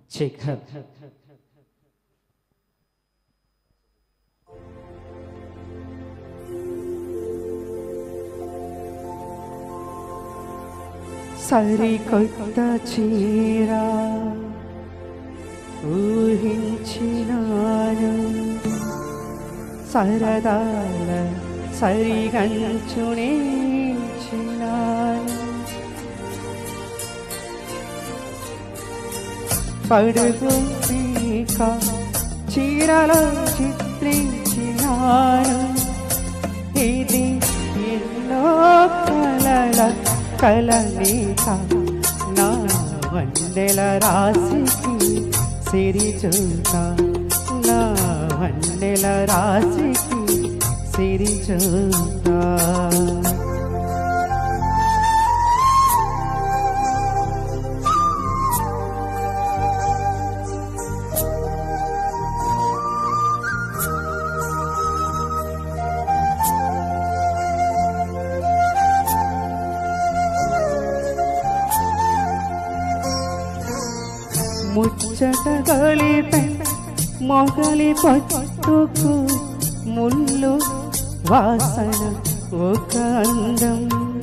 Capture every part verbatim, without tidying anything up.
శేఖర్ సరికొత్త చీర ఊహించినాను, సరదాల సరిగంచునేచినాను, పడుగు పీక చీరలో చిత్రించినాను, ఇది ఎన్నో కలల కలనీత నా వన్నెల రాశికి సిరిచూత, నా వన్నెల రాశికి సిరిచూత. ముచ్చట గలిపే మొగలి పట్టుకు ముళ్ళు వాసన ఒక అందం,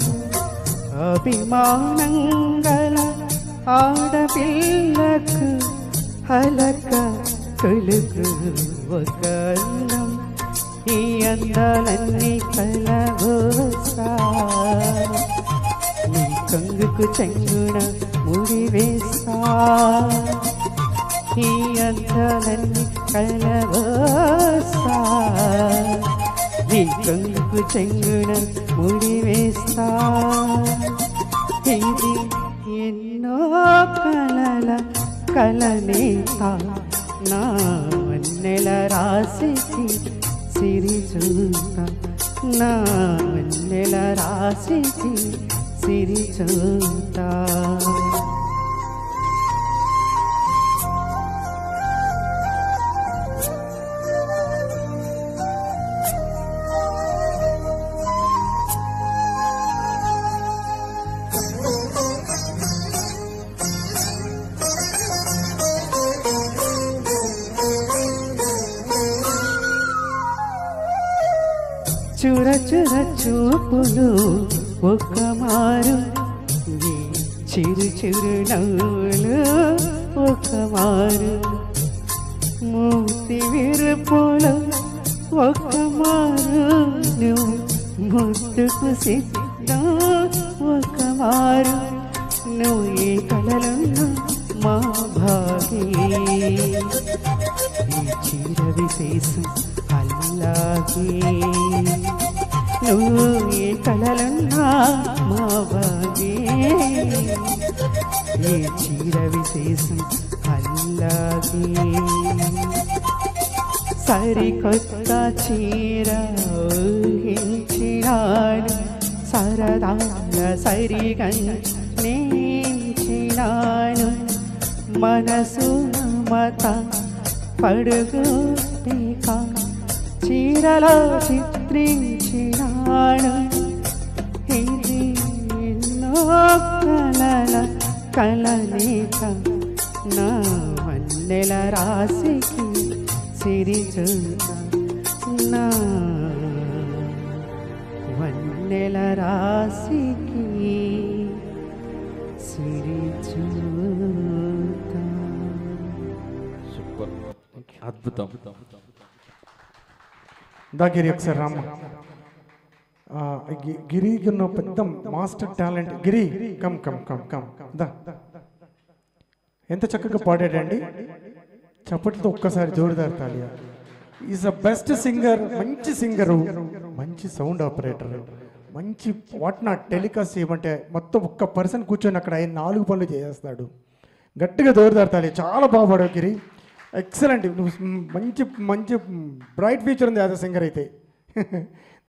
అభిమానంగల ఆడపిల్లకు హలక కొలుకు ఒక అందం, ఈ అందాలన్నీ కలవోసా నీ కంగుకు చెంగున ముడివేసా, ఈ అందాలన్నీ కలవోసా నీ కంగుకు చెంగున ముడివేసా, ఇది ఎన్నో కలల కలనేత నా వన్నెల రాశికి సిరిచూత, నా వన్నెల రాశికి సిరిచూత. చుర చుర చూపులు ఒక మారు, చిరు చిరు నవ్వులు ఒక మారు, మూతి విరుపులు ఒక మారు, నువ్వు ముద్దుకు సిద్ధం ఒక మారు, నువ్వు ఏ కలలను మా భాగే, ఈ చీర విశేషం అల్లాగే, నువ్వు ఏ కలలన్నా మా బాగే, ఏ చీర విశేషం అల్లాగే, సరికొత్త చీర ఊహించినాను, సరదాల సరిగంచినాను, మనసు మత పడుగు పీక చీరలో చిత్రించినాను, ఇది ఎన్నో కలల కలనేత నా వన్నెల రాశికి సిరిచూత, నా వన్నెల రాశికి సిరిచూత. సూపర్, అద్భుతం. దాగిరి ఒకసారి రామ్మ. గిరికి ఉన్న పెద్ద master talent Giri, come come come come దా. ఎంత చక్కగా పాడాడండి, చప్పటితో ఒక్కసారి జోరుదారు తాలియా. ఈజ్ అ బెస్ట్ సింగర్, మంచి సింగరు, మంచి సౌండ్ ఆపరేటర్, మంచి వాట్ నాట్ టెలికాస్ట్ చేయమంటే మొత్తం ఒక్క పర్సన్ కూర్చొని అక్కడ ఆయన నాలుగు పనులు చేసేస్తాడు. గట్టిగా జోరుదారు తాలియా. చాలా బాగా పాడావు గిరి, ఎక్సలెంట్. నువ్వు మంచి మంచి బ్రైట్ ఫ్యూచర్ ఉంది యాజ్ అ సింగర్ అయితే.